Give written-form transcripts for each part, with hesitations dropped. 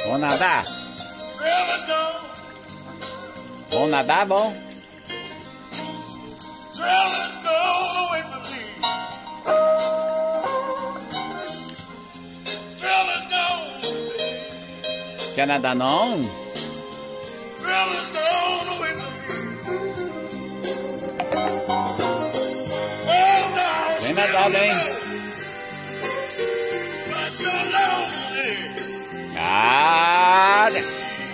Vamos nadar? Vamos nadar, bom? Quer nadar não? Vem nadar, hein? Nada.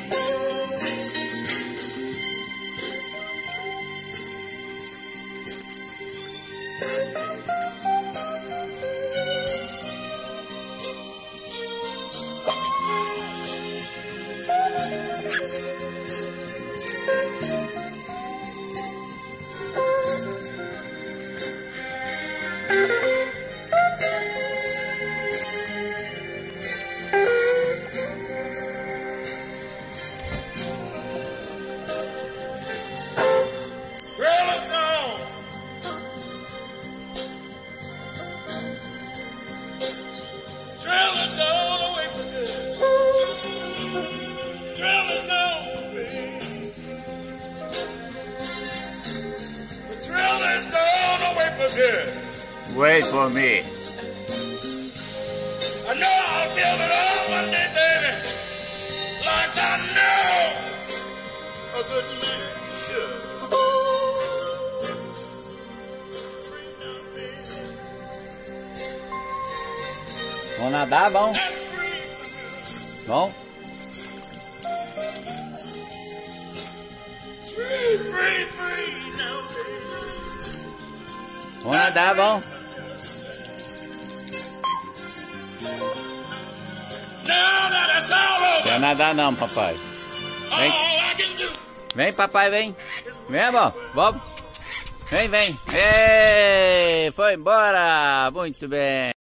Wait for me. I know I'll be able to one day, baby, like I know a good man should. Vamos nadar, bom? Bom? Vamos nadar, bom? Quer nadar não, papai. Vem. Vem, papai, vem. Vem, bom. Vamos. Vem, vem. Ei, foi embora. Muito bem.